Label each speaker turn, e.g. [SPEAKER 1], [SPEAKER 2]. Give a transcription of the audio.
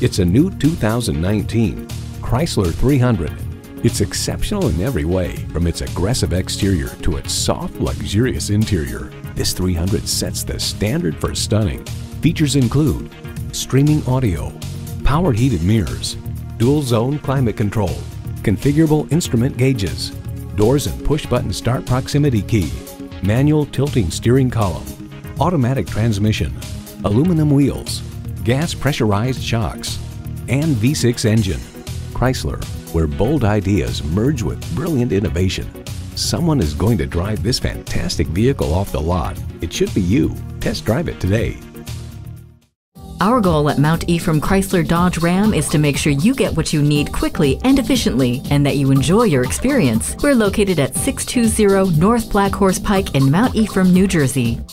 [SPEAKER 1] It's a new 2019 Chrysler 300. It's exceptional in every way, from its aggressive exterior to its soft, luxurious interior. This 300 sets the standard for stunning. Features include streaming audio, power heated mirrors, dual zone climate control, configurable instrument gauges, doors and push button start proximity key, manual tilting steering column, automatic transmission, aluminum wheels, gas pressurized shocks, and V6 engine. Chrysler, where bold ideas merge with brilliant innovation. Someone is going to drive this fantastic vehicle off the lot. It should be you. Test drive it today.
[SPEAKER 2] Our goal at Mount Ephraim Chrysler Dodge Ram is to make sure you get what you need quickly and efficiently, and that you enjoy your experience. We're located at 620 North Black Horse Pike in Mount Ephraim, New Jersey.